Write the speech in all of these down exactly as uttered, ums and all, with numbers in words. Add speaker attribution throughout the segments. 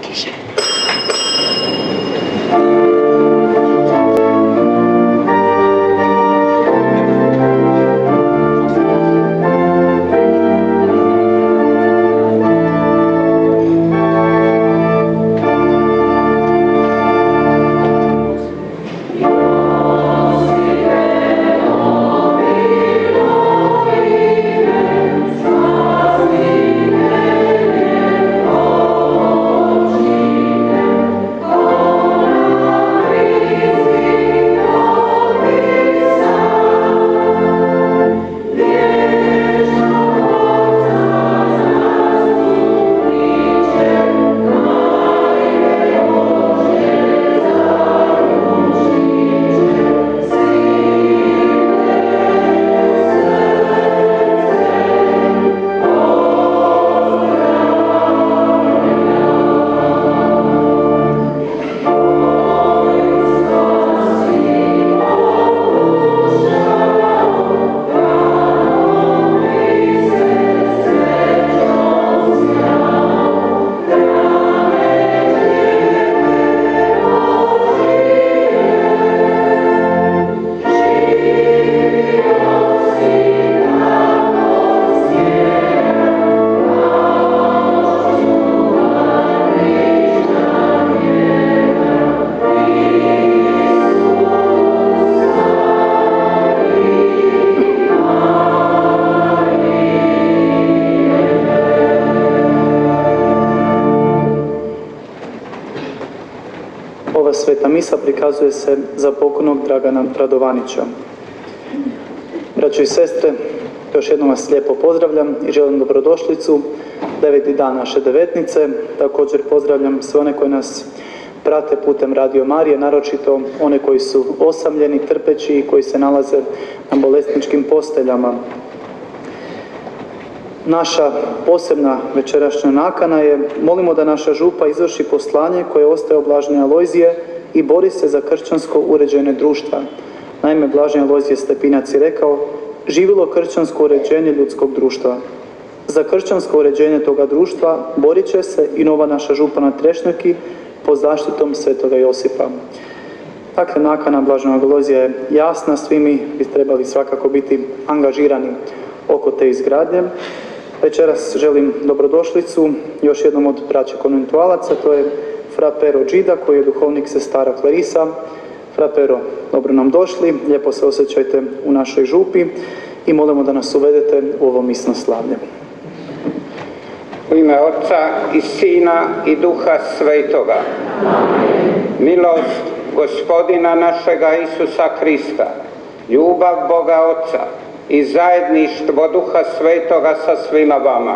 Speaker 1: tiše.
Speaker 2: Ova sveta misa prikazuje se za pokojnog Dragana Radovanića. Braćo i sestre, još jednom vas lijepo pozdravljam i želim dobrodošlicu deveti dan naše devetnice. Također pozdravljam sve one koji nas prate putem Radio Marije, naročito one koji su osamljeni, trpeći i koji se nalaze na bolesničkim posteljama. Naša posebna večerašnja nakana je, molimo da naša župa izvrši poslanje koje ostaje Blažene Alojzije i bori se za kršćansko uređene društva. Naime, Blaženi Alojzije Stepinac je rekao: živilo kršćansko uređenje ljudskog društva. Za kršćansko uređenje toga društva borit će se i nova naša župa na Trešnjaki pod zaštitom svetoga Josipa. Dakle, nakana Blaženog Alojzija je jasna, svi mi bi trebali svakako biti angažirani oko te izgradnje. Večeras želim dobrodošlicu još jednom od braće konventualaca, to je fra Pero Đida, koji je duhovnik sestara Klarisa. Fra Pero, dobro nam došli, lijepo se osjećajte u našoj župi i molimo da nas uvedete u ovo misno slavlje.
Speaker 3: U ime Otca i Sina i Duha Svetoga. Milost Gospodina našega Isusa Krista, ljubav Boga Otca i zajedništvo Duha Svetoga sa svima vama.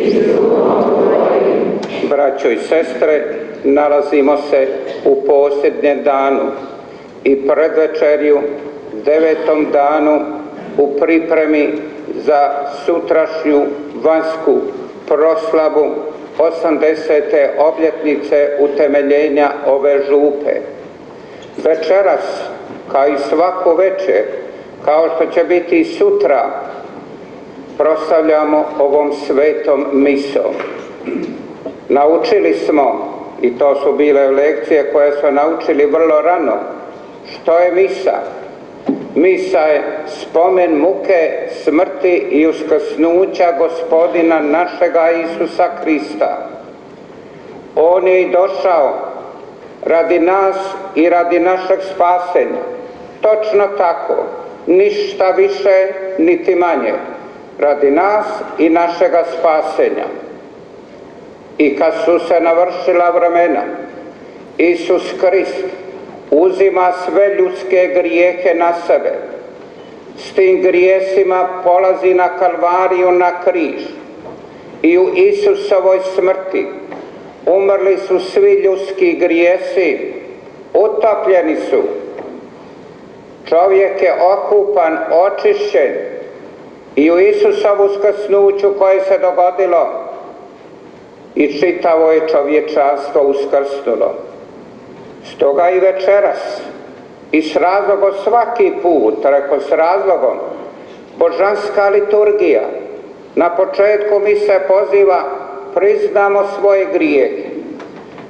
Speaker 3: Braćo i sestre, nalazimo se u posljednjem danu i predvečerju, devetom danu u pripremi za sutrašnju vanjsku proslavu osamdesete obljetnice utemeljenja ove župe. Večeras, kao i svaku večer, kao što će biti i sutra, proslavljamo ovom svetom misom. Naučili smo, i to su bile lekcije koje smo naučili vrlo rano, što je misa. Misa je spomen muke, smrti i uskrsnuća Gospodina našega Isusa Krista. On je i došao radi nas i radi našeg spasenja. Točno tako, ništa više niti manje, radi nas i našega spasenja. I kad su se navršila vremena, Isus Krist uzima sve ljudske grijehe na sebe. S tim grijesima polazi na Kalvariju, na križ. I u Isusovoj smrti umrli su svi ljudski grijesi, utopljeni su. Čovjek je okupan, očišćen i u Isusovu uskrsnuću koje se dogodilo i čitavo je čovječanstvo uskrsnulo. Stoga i večeras, i s razlogom svaki put, reko s razlogom, božanska liturgija na početku mi se poziva priznamo svoje grijehe.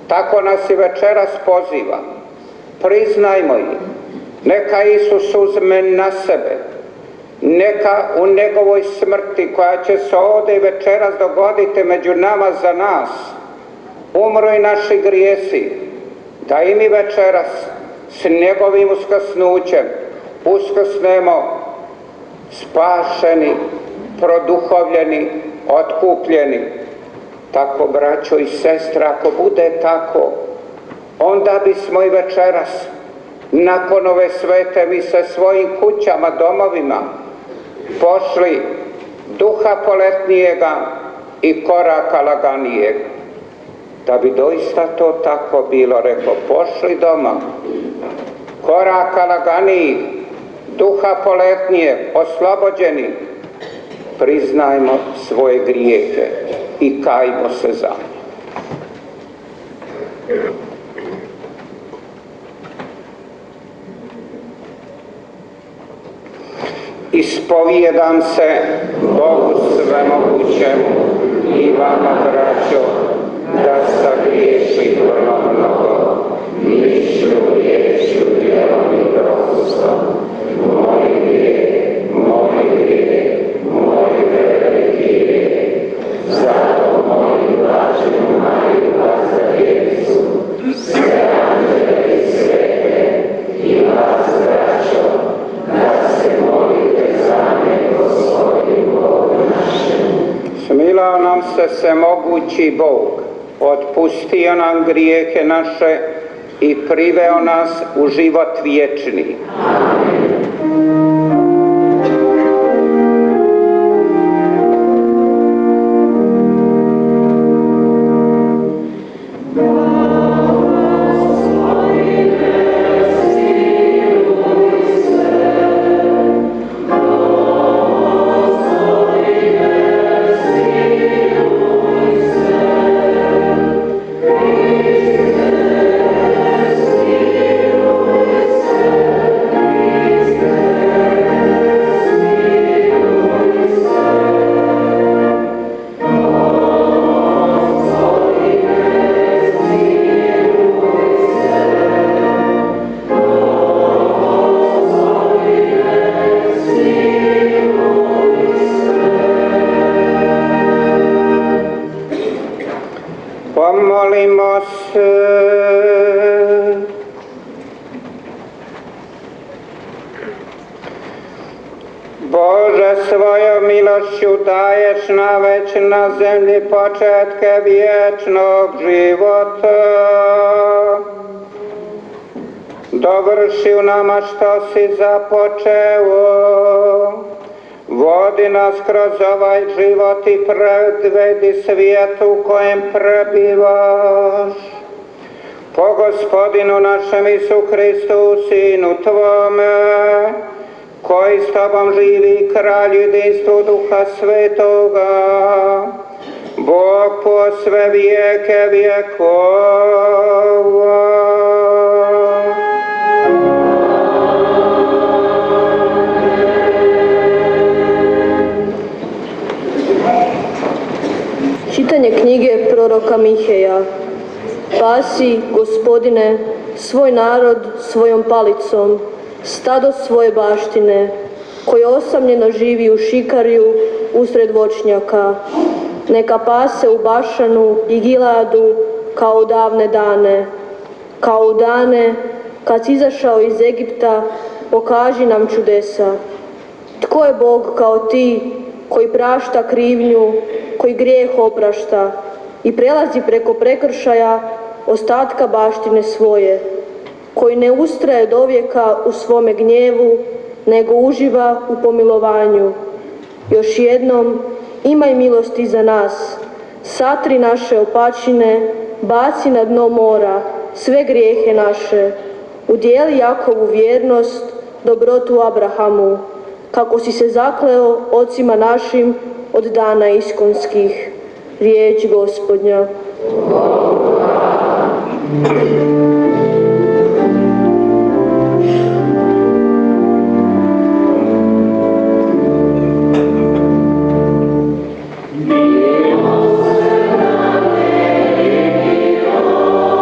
Speaker 3: Tako nas i večeras poziva. Priznajmo ih. Neka Isus uzme na sebe. Neka u njegovoj smrti koja će se ovdje večeras dogoditi među nama za nas, umru i naši grijesi, da i mi večeras s njegovim uskrsnućem uskrsnemo spašeni, produhovljeni, otkupljeni. Tako, braćo i sestre, ako bude tako, onda bismo i večeras nakon ove svete mise svojim kućama, domovima pošli duha poletnijega i koraka laganijeg. Da bi doista to tako bilo, rekao, pošli doma, koraka laganijih, duha poletnijeg, oslobođeni, priznajmo svoje grijehe i kajmo se za njih. Ispovijedam se Bogu svemogućemu i vama, braćo, da sagriješim vrlo mnogo, mišlju, riječju, djelom i propustom. Moj grijeh, moj grijeh, moj veliki grijeh. Zato molim blaženu Mariju Lazarevicu, sve anđele i svete i vas, braćo, da se molite za mene, Gospodinu Bogu našemu. Smilao nam se svemogući Bog, otpustio nam grijehe naše i priveo nas u život vječni. Amen. Pomolimo se. Bože, svojom milošću daješ nam već na zemlji početke vječnog života. Dovrši u nama što si započeo. Vodi nas kroz ovaj život i predvedi svijet u kojem prebivaš. Po Gospodinu našem Isu Hristu, Sinu Tvome, koji s Tobom živi i kralj jedinstvu Duha Svetoga, Bog po sve vijeke vjekova.
Speaker 1: Čitanje knjige proroka Miheja. Pasi, Gospodine, svoj narod svojom palicom, stado svoje baštine, koje osamljeno živi u šikarju usred voćnjaka. Neka pase u Bašanu i Giladu kao u davne dane. Kao u dane kad si izašao iz Egipta, pokaži nam čudesa. Tko je Bog kao ti, koji prašta krivnju, koji grijeh oprašta i prelazi preko prekršaja ostatka baštine svoje, koji ne ustraje dovijeka u svome gnjevu, nego uživa u pomilovanju. Još jednom, imaj milosti za nas, satri naše opačine, baci na dno mora sve grijehe naše, udjeli Jakovu vjernost, dobrotu Abrahamu, kako si se zakleo ocima našim od dana iskonskih. Riječ Gospodnja.
Speaker 4: Thank you.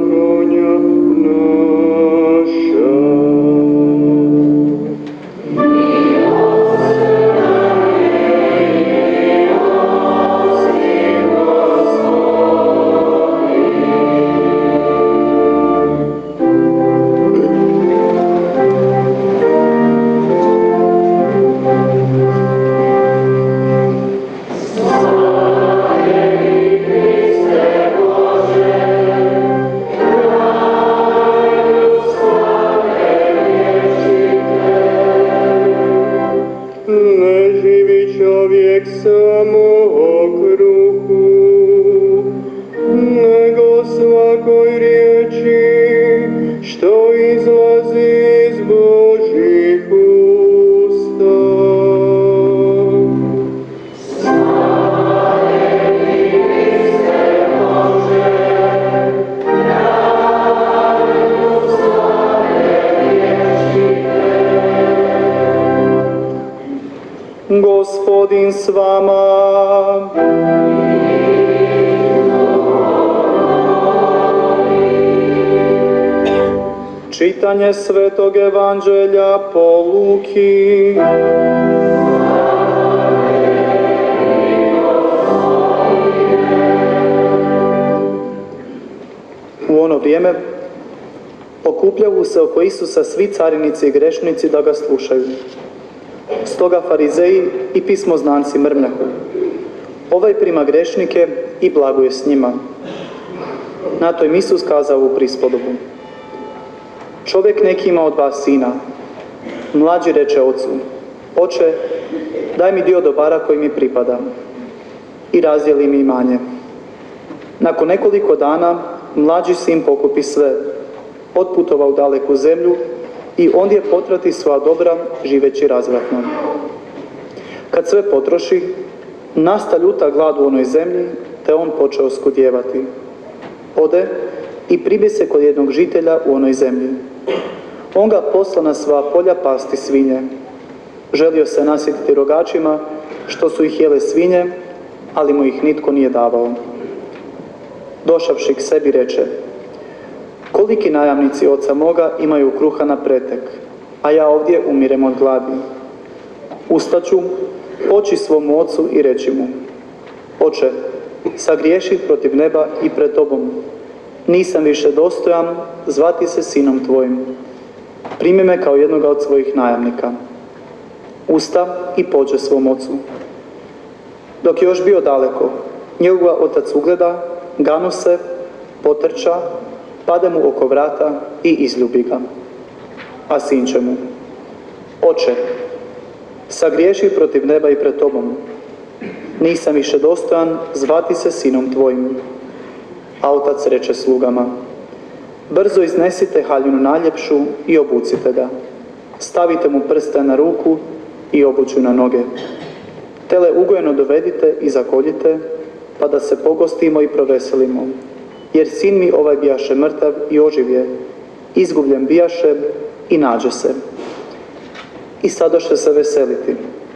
Speaker 4: bezakonja naša. Gospodin s vama. Čitanje Svetog Evanđelja po Luki. U ono vrijeme okupljaju se oko Isusa svi carinici i grešnici da ga slušaju. Stoga farizeji i pismoznanci mrmljahu. Ovaj prima grešnike i blaguje s njima. Na to im Isus kazao u prispodobu. Čovjek neki ima od vas sina. Mlađi reče ocu, oče, daj mi dio dobara koji mi pripada. I razdijeli mi imanje. Nakon nekoliko dana mlađi sin pokupi sve, otputova u daleku zemlju i ondje potrati sva dobra živeći razvratno. Kad sve potroši, nasta ljuta glad u onoj zemlji, te on počeo skudjevati. Ode i pribije se kod jednog žitelja u onoj zemlji. On ga posla na sva polja pasti svinje. Želio se nasjetiti rogačima, što su ih jele svinje, ali mu ih nitko nije davao. Došavši k sebi reče, koliki najamnici oca moga imaju kruha na pretek, a ja ovdje umirem od gladi. Ustaću, poći svom ocu i reći mu, oče, sagriješih protiv neba i pred tobom. Nisam više dostojan zvati se sinom tvojim. Primi me kao jednoga od svojih najamnika. Usta i pođe svom ocu. Dok je još bio daleko, njegova otac ugleda, ganu se, potrča, pade mu oko vrata i izljubi ga. A sin će mu, oče, sagriješi protiv neba i pred tobom. Nisam više dostojan zvati se sinom tvojim. A otac reče slugama, brzo iznesite haljinu naljepšu i obucite ga. Stavite mu prste na ruku i obuću na noge. Tele ugojeno dovedite i zakoljite, pa da se pogostimo i proveselimo. Jer sin mi ovaj bijaše mrtav i oživje, izgubljen bijaše i nađe se. I sadoše se veseliti.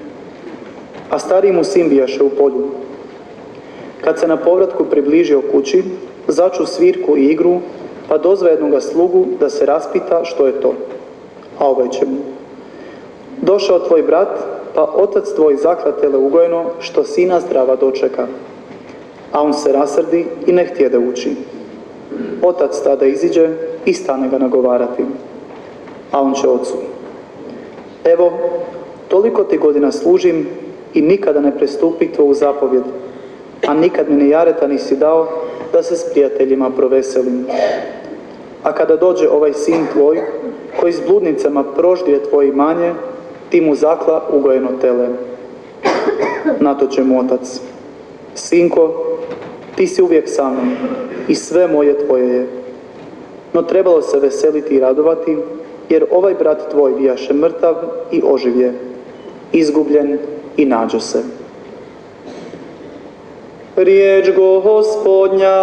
Speaker 4: A stariji mu sin bijaše u polju. Kad se na povratku približio kući, začu svirku i igru, pa dozva jednoga slugu da se raspita što je to. A ovaj će mu, došao tvoj brat, pa otac tvoj zakla tele ugojeno, što sina zdrava dočeka. A on se rasrdi i ne htjede ući. Otac tada iziđe i stane ga nagovarati. A on će ocu, evo, toliko ti godina služim i nikada ne prestupi tvoju zapovjed, a nikad mi ni jareta nisi dao da se s prijateljima proveselim. A kada dođe ovaj sin tvoj, koji s bludnicama proždije tvoje imanje, ti mu zakla ugojeno tele. Na to će mu otac, sinko, ti si uvijek sa mnom i sve moje tvoje je. No trebalo se veseliti i radovati, jer ovaj brat tvoj bijaše mrtav i oživje, izgubljen i nađe se. Riječ Gospodnja.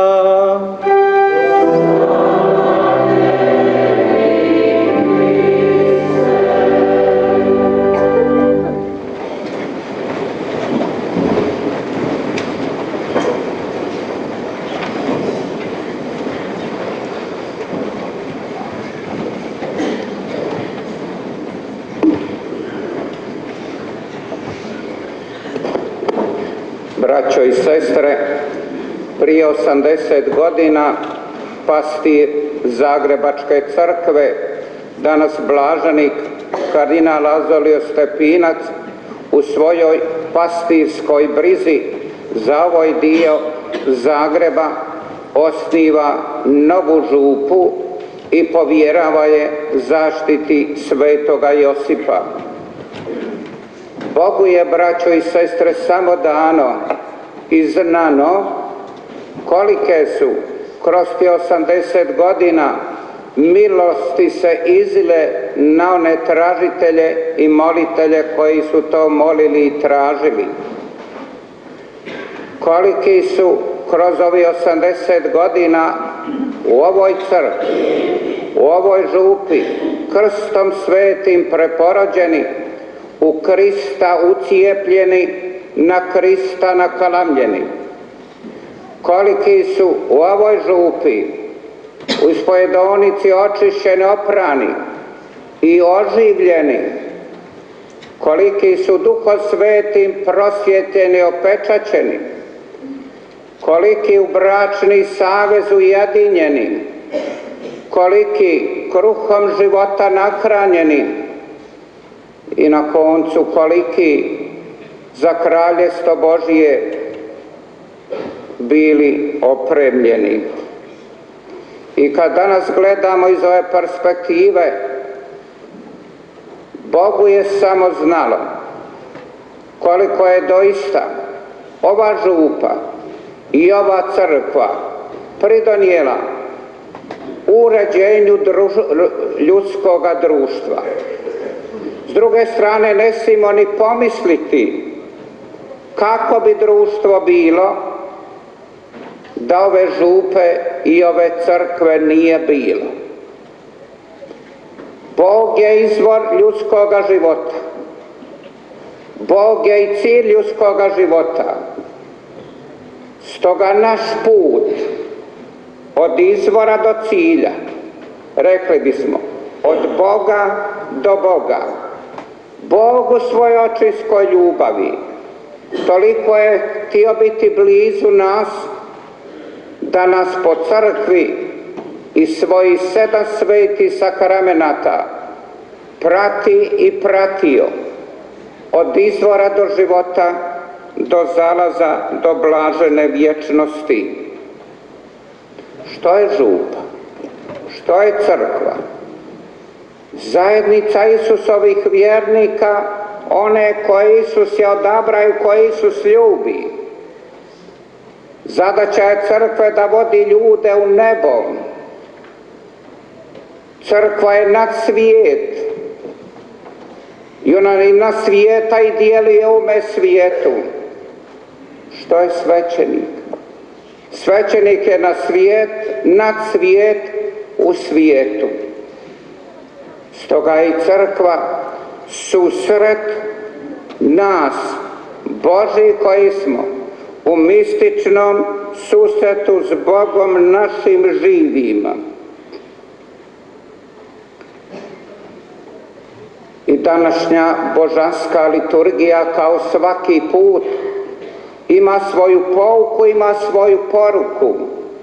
Speaker 3: braćo i sestre, prije osamdeset godina pastir Zagrebačke crkve, danas blaženik kardinal Azolio Stepinac, u svojoj pastirskoj brizi za ovaj dio Zagreba osniva novu župu i povjerava je zaštiti svetoga Josipa. Bogu je, braćo i sestre, samo dano i znano kolike su kroz te osamdeset godina milosti se izile na one tražitelje i molitelje koji su to molili i tražili. Koliki su kroz ovih osamdeset godina u ovoj crkvi, u ovoj župi, krstom svetim preporođeni, u Krista ucijepljeni, na Krista nakalamljeni. Koliki su u ovoj župi, u ispovedonici očišćeni, oprani i oživljeni. Koliki su Duhom Svetim prosvjetljeni, opečaćeni. Koliki u bračni savez ujedinjeni. Koliki kruhom života nahranjeni. I na koncu koliki za kraljevstvo Božije bili opremljeni. I kad danas gledamo iz ove perspektive, Bogu je samo znalo koliko je doista ova župa i ova crkva pridonijela uređenju druž, ljudskoga društva. S druge strane, ne smijemo ni pomisliti kako bi društvo bilo da ove župe i ove crkve nije bilo. Bog je izvor ljudskoga života. Bog je i cilj ljudskoga života. Stoga naš put od izvora do cilja, rekli bismo, od Boga do Boga, Bog u svojoj očinskoj ljubavi toliko je htio biti blizu nas da nas po crkvi i svojih sedam svetih sakramenata prati i pratio od izvora do života, do zalaza, do blažene vječnosti. Što je župa? Što je crkva? Zajednica Isusovih vjernika, one koje Isus je odabrao, koje Isus ljubi. Zadaća je crkve da vodi ljude u nebo. Crkva je nad svijet. I ona i na svijeta i dijeli u ome svijetu. Što je svećenik? Svećenik je na svijet, nad svijet, u svijetu. Stoga i crkva susret nas, Boži koji smo, u mističnom susretu s Bogom našim živima. I današnja božanska liturgija kao svaki put ima svoju pouku, ima svoju poruku.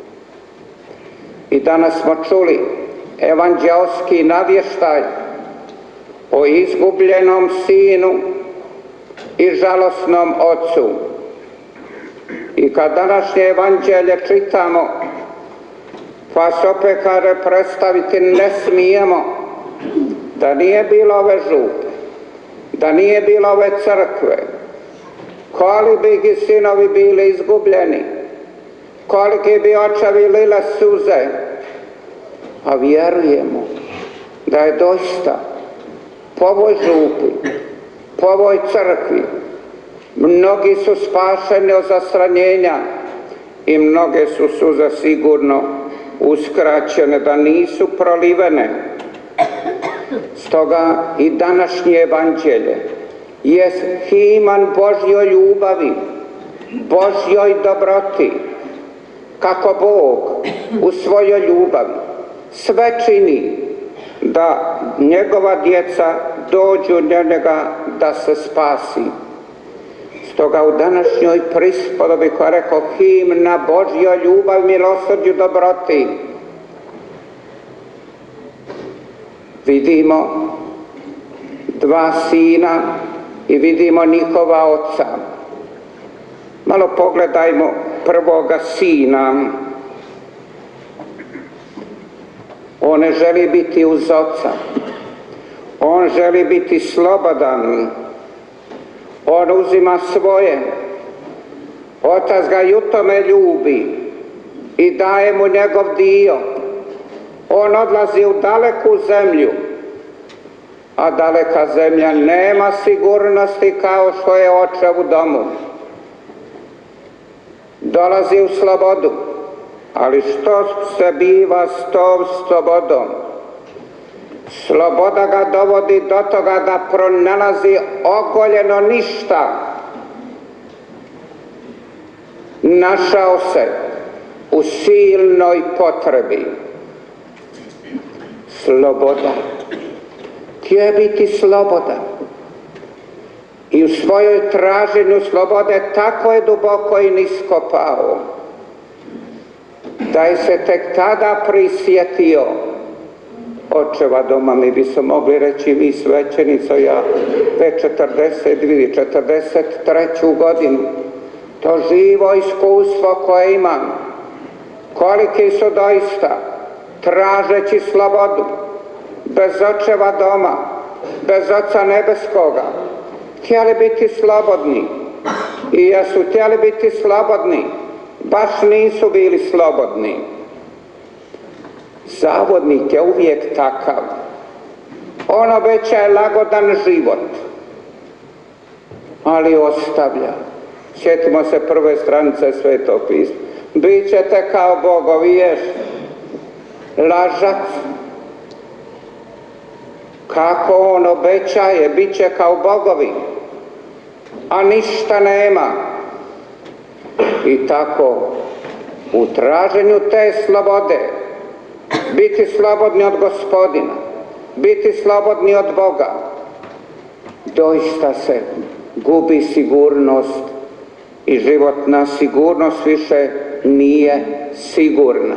Speaker 3: I danas smo čuli evanđelski navještaj o izgubljenom sinu i žalosnom ocu. I kad današnje evanđelje čitamo, pa se opet kaže predstaviti ne smijemo da nije bilo ove župe, da nije bilo ove crkve, koliki bi sinovi bili izgubljeni, koliki bi očevi lile suze, a vjerujemo da je doista po ovoj župi, po ovoj crkvi, mnogi su spašeni od zastranjenja i mnoge su suze sigurno uskraćene da nisu prolivene. Stoga i današnje evanđelje jest himan Božjoj ljubavi, Božjoj dobroti, kako Bog u svojoj ljubavi sve čini da njegova djeca dođu do njega da se spasi. Stoga u današnjoj prispodobi koja rekao himna Božja ljubav, milosrđu, dobroti, vidimo dva sina i vidimo njihova oca. Malo pogledajmo prvoga sina. On ne želi biti uz oca. On želi biti slobodan. On uzima svoje. Otac ga i u tome ljubi i daje mu njegov dio. On odlazi u daleku zemlju, a daleka zemlja nema sigurnosti kao što je očev u domu. Dolazi u slobodu, ali što se biva s tom slobodom? Sloboda ga dovodi do toga da pronalazi ogoljeno ništa. Našao se u silnoj potrebi. Sloboda. Htio je biti slobodan. I u svojoj traženju slobode tako je duboko i nisko pao, da je se tek tada prisjetio očeva doma. Mi bi se mogli reći mi svećenico, ja već četrdeset dvije, četrdeset treću godinu, to živo iskustvo koje imam, koliki su doista, tražeći slobodu, bez očeva doma, bez Oca nebeskoga, htjeli biti slobodni. I jesu htjeli biti slobodni, baš nisu bili slobodni. Zavodnik je uvijek takav. On obećaje lagodan život, ali ostavlja. Sjetimo se prve stranice Svetog pisma. Bićete kao bogovi, ješ, lažac. Kako on obećaje, bit će kao bogovi, a ništa nema. I tako, u traženju te slobode, biti slobodni od Gospodina, biti slobodni od Boga, doista se gubi sigurnost i životna sigurnost više nije sigurna.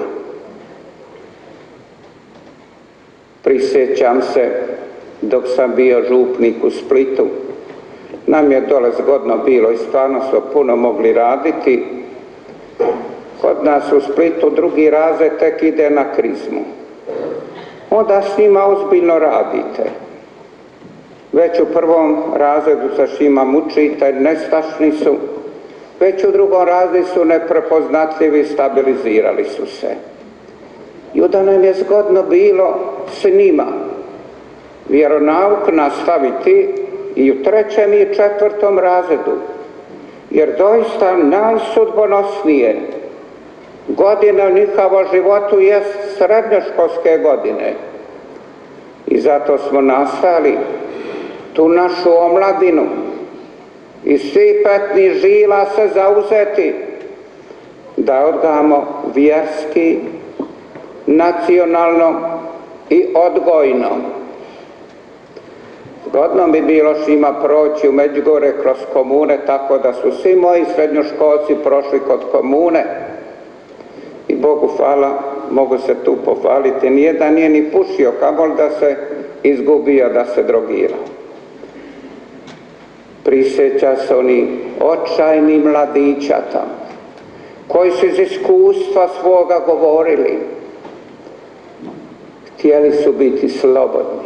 Speaker 3: Prisjećam se, dok sam bio župnik u Splitu, nam je dole zgodno bilo i stvarno smo puno mogli raditi. Kod nas u Splitu drugi razred tek ide na krizmu. Onda s njima ozbiljno radite. Već u prvom razredu se s njima mučite, nestašni su. Već u drugom razredu su neprepoznatljivi, stabilizirali su se. I onda nam je zgodno bilo s njima vjeronauk nastaviti i u trećem i četvrtom razredu. Jer doista najsudbonosnije godine u njihovom životu je srednjoškolske godine. I zato smo nastali tu našu omladinu i svih petnih žila se zauzeti da odgajamo vjerski, nacionalno i odgojno. Zgodno bi bilo s njima proći u Međugorje kroz komune, tako da su svi moji srednjoškolci prošli kod komune. I Bogu hvala, mogu se tu pohvaliti, nijedan nije ni pušio, kamoli da se izgubio, da se drogirao. Prisjeća se oni očajni mladića tamo, koji su iz iskustva svoga govorili. Htjeli su biti slobodni.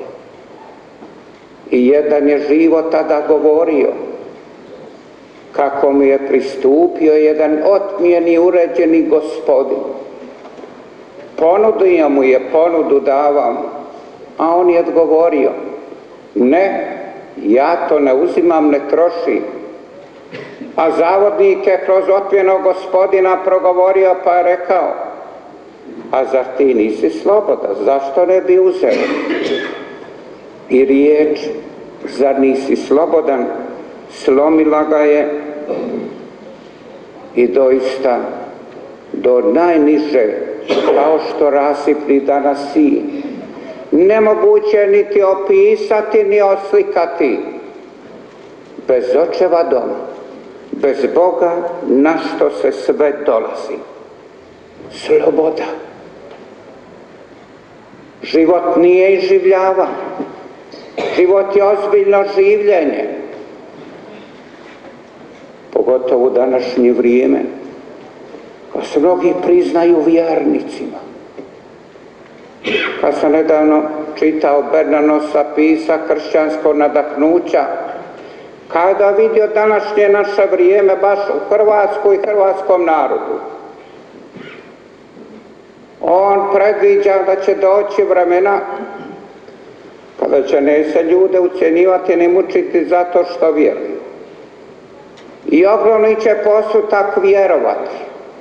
Speaker 3: I jedan je živo tada govorio kako mu je pristupio jedan otmijeni, uređeni gospodin. Ponudio mu je, ponudu davao, a on je odgovorio: ne, ja to ne uzimam, ne trošim. A zavodnik je kroz otmijenog gospodina progovorio pa je rekao: a zar ti nisi slobodan, zašto ne bi uzeo? I riječ zar nisi slobodan slomila ga je i doista do najniže, kao što rasipni danas sin. Nemoguće niti opisati ni oslikati. Bez očeva doma, Bez Boga na što se sve dolazi? Sloboda. Život nije iživljavan. Život je ozbiljno življenje. Pogotovo u današnje vrijeme, kad se mnogi priznaju vjernicima. Kad sam nedavno čitao Bernanosa pisa Kršćanskog nadahnuća, kada vidio današnje naše vrijeme baš u Hrvatskoj i hrvatskom narodu, on predviđa da će doći vremena kada će ne se ljude ucjenjivati ni mučiti zato što vjeruju. I ogromni će postotak vjerovati.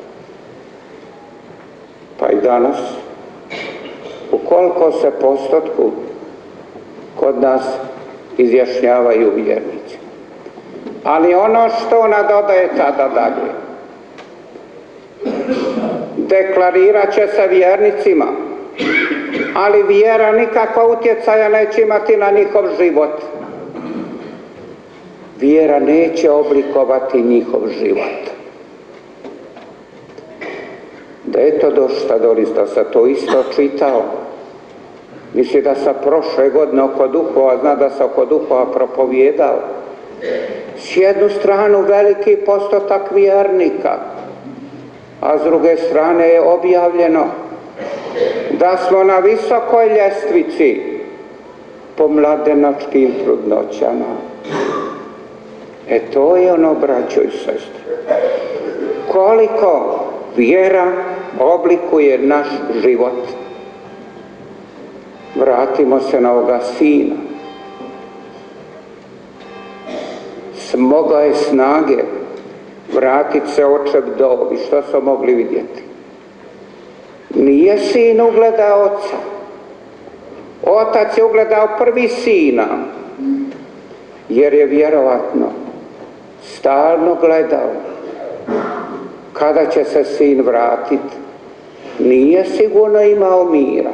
Speaker 3: Pa i danas, u koliko se postotku kod nas izjašnjavaju vjernici. Ali ono što nadodaje tada dalje, deklarirat će se vjernicima, ali vjera nikakva utjecaja neće imati na njihov život. Vjera neće oblikovati njihov život. Da je to došta dolista, sam to isto čitao. Misli da sam prošle godine oko duhova, zna da sam oko duhova propovijedao. S jednu stranu veliki postotak vjernika, a s druge strane je objavljeno da smo na visokoj ljestvici po mladenačkim trudnoćama. E to je ono, braćo i sestre, koliko vjera oblikuje naš život. Vratimo se na ovoga sina. Smogao je snage vratit se očev dobi, što smo mogli vidjeti. Nije sin ugledao oca. Otac je ugledao prvi sina, jer je vjerovatno stalno gledao kada će se sin vratiti. Nije sigurno imao mira.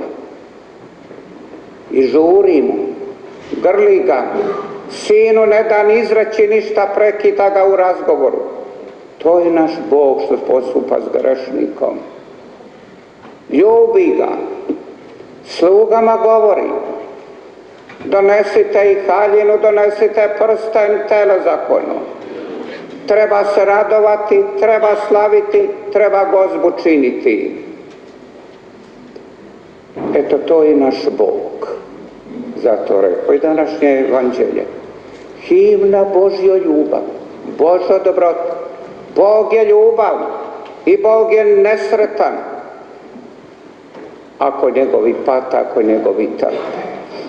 Speaker 3: I žuri mu, grli ga, sinu ne da ni izreći ništa, prekida ga u razgovoru. To je naš Bog što postupa s grešnikom. Ljubi ga, slugama govori, donesite i haljinu, donesite prsten, telezakonu. Treba se radovati, treba slaviti, treba gozbu činiti. Eto, to je naš Bog. Zato rekao i današnje evanđelje. Himna Božjo ljubav, Božja dobrota. Bog je ljubav i Bog je nesretan ako njegovi pata, ako njegovi trpe.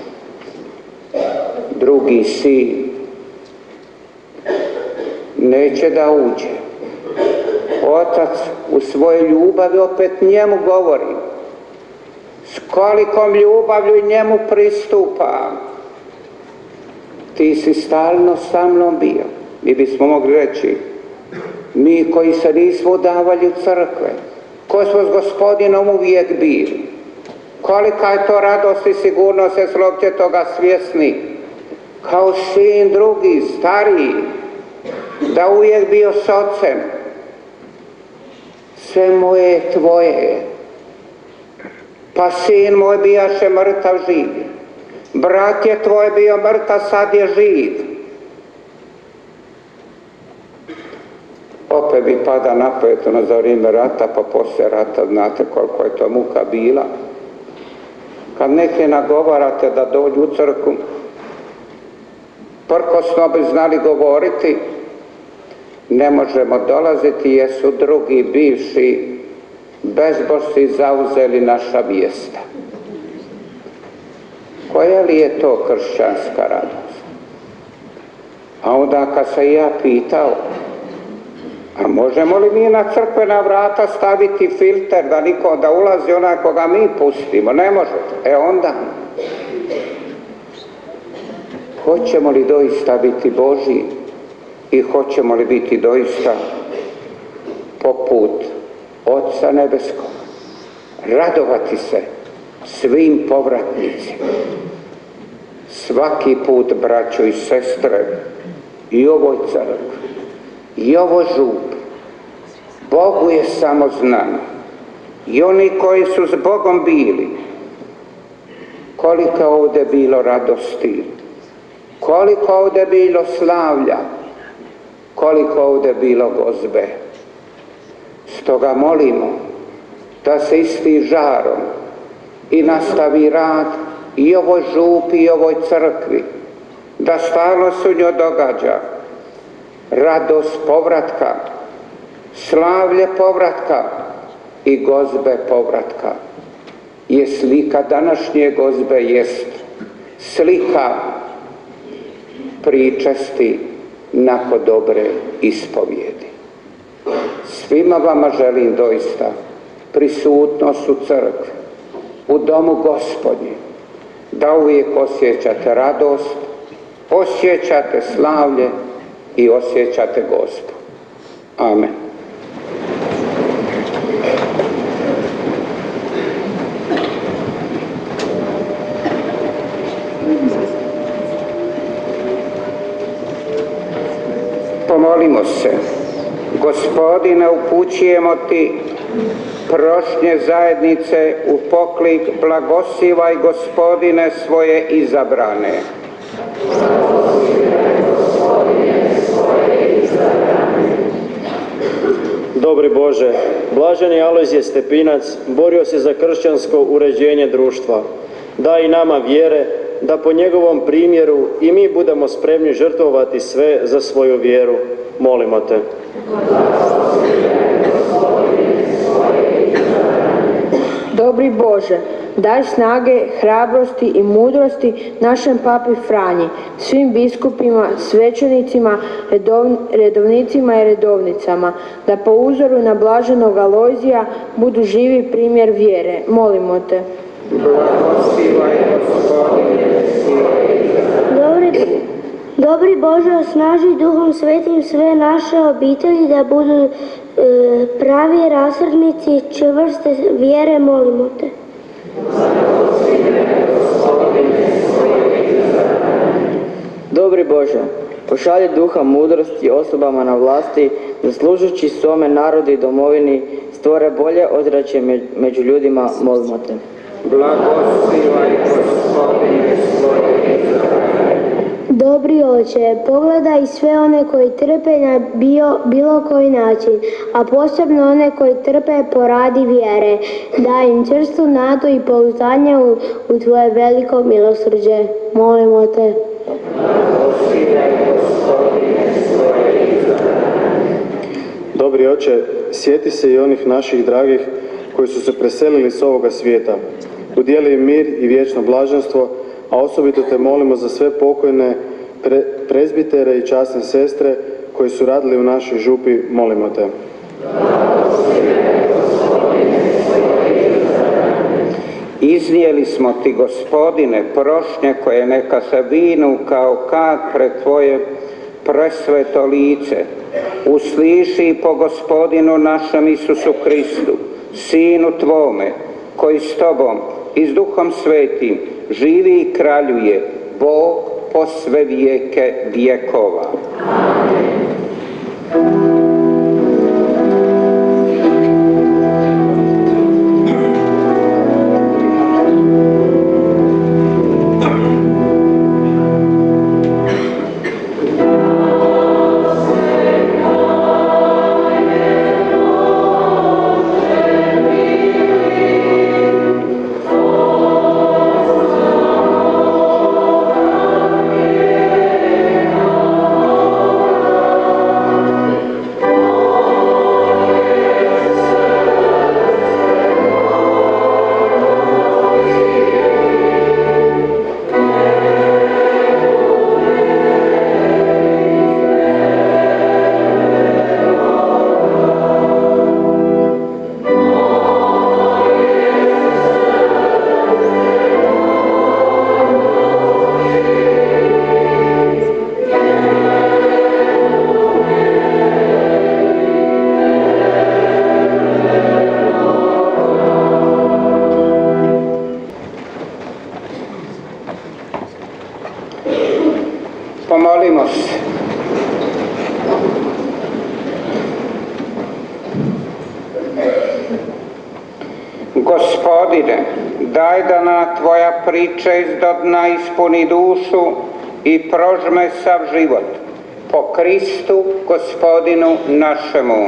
Speaker 3: Drugi sin neće da uđe. Otac u svojoj ljubavi opet njemu govori. S kolikom ljubavlju njemu pristupa. Ti si stalno sa mnom bio. Mi bismo mogli reći, mi koji se nismo udavali u crkve, koji smo s Gospodinom uvijek bili. Kolika je to radost i sigurnost, jer smo opće toga svjesni. Kao sin drugi, stariji, da uvijek bio s ocem. Sve moje je tvoje. Pa sin moj bijaše mrtav živ. Brat je tvoj bio mrtav, sad je živ. Opet bi pada napetno za vrijeme rata, pa poslije rata, znate koliko je to muka bila. Kad neke nagovarate da dođu u crkvu, prkosno bi znali govoriti, ne možemo dolaziti jer su drugi bivši bezbožci zauzeli naša mjesta. Koja li je to kršćanska radost? A onda kad se ja pitao, a možemo li mi na crkvena vrata staviti filter da niko da ulazi onaj koga mi pustimo? Ne možete. E onda, hoćemo li doista biti Božji i hoćemo li biti doista poput Oca Nebeskog? Radovati se svim povratnicima. Svaki put, braćo i sestre, i ovoj crkvi, I ovo žup, Bogu je samo znano. I oni koji su s Bogom bili, koliko ovdje bilo radosti, koliko ovdje bilo slavlja, koliko ovdje bilo gozbe. Stoga molimo da se isti žarom i nastavi rad i ovoj župi i ovoj crkvi, da stalno se u njoj događa radost povratka, slavlje povratka i gozbe povratka. Je slika današnje gozbe, jest slika pričesti nakon dobre ispovjedi. Svima vama želim doista prisutnost u crkvi, u domu Gospodnjem, da uvijek osjećate radost, osjećate slavlje i osjećate Gospu. Amen. Pomolimo se. Gospodine, upućujemo ti prošnje zajednice u poklik, blagosivaj Gospodine svoje izabrane.
Speaker 5: Dobri Bože, blaženi Alojzije Stepinac borio se za kršćansko uređenje društva. Daj i nama vjere da po njegovom primjeru i mi budemo spremni žrtvovati sve za svoju vjeru. Molimo te.
Speaker 6: Dobri Bože, daj snage, hrabrosti i mudrosti našem papi Franji, svim biskupima, svećenicima, redov, redovnicima i redovnicama, da po uzoru na blaženog Alojzija budu živi primjer vjere. Molimo te.
Speaker 7: Dobri, dobri Bože, osnaži Duhom Svetim sve naše obitelji da budu e, pravi rasrdnici čvrste vjere, molimo te.
Speaker 8: Dobri Bože, pošalji duha mudrosti osobama na vlasti, da služući svome narodu i domovini stvore bolje ozračje među ljudima, molimo te.
Speaker 3: Blagosivaj Gospodine svoje izabrane.
Speaker 7: Dobri Oče, pogledaj sve one koji trpe na bio, bilo koji način, a posebno one koji trpe po radi vjere. Daj im čvrstu nadu i pouzdanje u, u Tvoje veliko milosrđe. Molimo te.
Speaker 5: Dobri Oče, sjeti se i onih naših dragih koji su se preselili s ovoga svijeta. Udijeli im mir i vječno blaženstvo, a osobito te molimo za sve pokojne pre, prezbitere i časne sestre koji su radili u našoj župi, molimo te.
Speaker 3: Iznijeli smo ti, Gospodine, prošnje koje neka se vinu kao kad pred Tvoje presveto lice. Usliši po Gospodinu našem Isusu Kristu, Sinu Tvome, koji s Tobom i s Duhom Svetim živi i kraljuje, Bog po sve vijeke vjekova. Amen. Pomolimo se. Gospodine, daj da na Tvoja priča iz do dna ispuni dušu i prožme sav život. Po Kristu, Gospodinu našemu.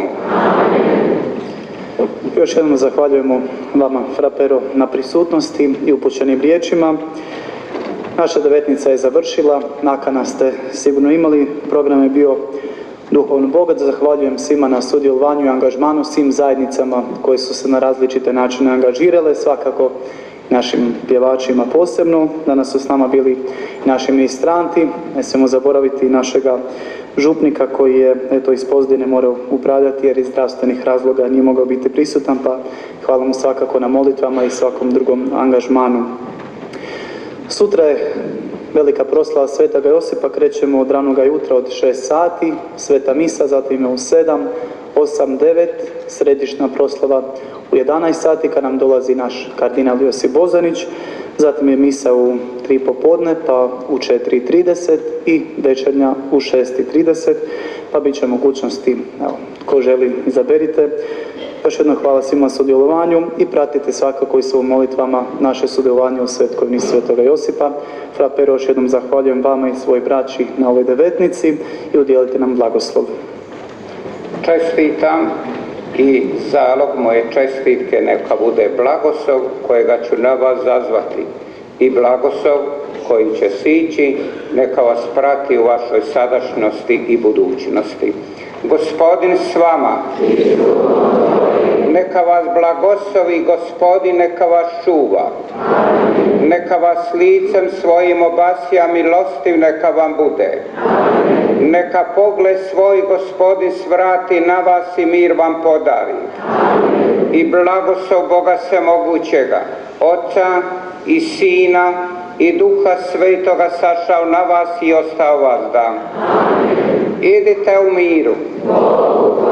Speaker 2: Još jednom zahvaljujemo vama, fra Pero, na prisutnosti i upućenim riječima. Naša devetnica je završila, nakana ste sigurno imali, program je bio duhovno bogat. Zahvaljujem svima na sudjelovanju i angažmanu, svim zajednicama koje su se na različite načine angažirale, svakako našim pjevačima posebno. Danas su s nama bili naši ministranti, ne smijemo zaboraviti našega župnika koji je eto, iz Pozdine morao upravljati jer iz zdravstvenih razloga nije mogao biti prisutan, pa hvala mu svakako na molitvama i svakom drugom angažmanu. Sutra je velika proslava Svetoga Josipa, krećemo od ranoga jutra od šest sati, sveta misa, zatim je u sedam, osam, devet, središnja proslava u jedanaest sati kad nam dolazi naš kardinal Josip Bozanić, zatim je misa u tri popodne, pa u četiri i trideset i večernja u šest i trideset, pa bit će mogućnosti, evo, ko želi izaberite. Još jedno hvala svima sudjelovanju i pratite svakako i svojim molitvama naše sudjelovanje u svetkovini Svetoga Josipa. Fra Pero, još jednom zahvaljujem vama i svoj braći na ovoj devetnici i udjelite nam blagoslov.
Speaker 3: Čestitam i zalog moje čestitke neka bude blagoslov kojega ću na vas zazvati i blagoslov koji će sići neka vas prati u vašoj sadašnjosti i budućnosti. Gospodin s vama, neka vas blagoslovi Gospodin, neka vas čuva, neka vas licem svojim obasja milostiv, neka vam bude. Neka pogled svoj Gospodin svrati na vas i mir vam podari. I blagoslov Boga Svemogućega, Oca i Sina i Duha Svetoga sašao na vas i ostao vas da. Idite u miru.